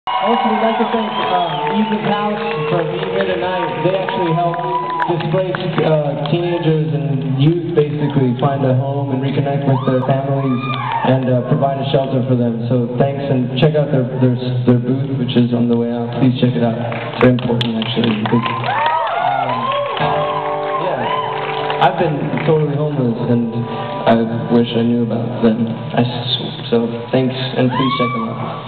Also, we'd like to thank Eve's House for being here tonight. They actually help displaced teenagers and youth basically find a home and reconnect with their families and provide a shelter for them. So thanks, and check out their booth, which is on the way out. Please check it out. It's very important, actually, because yeah, I've been totally homeless, and I wish I knew about them. So thanks, and please check them out.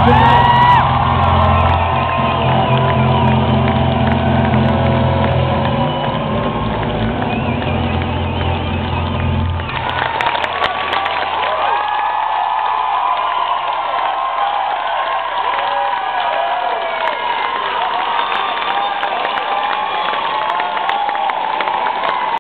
Good night.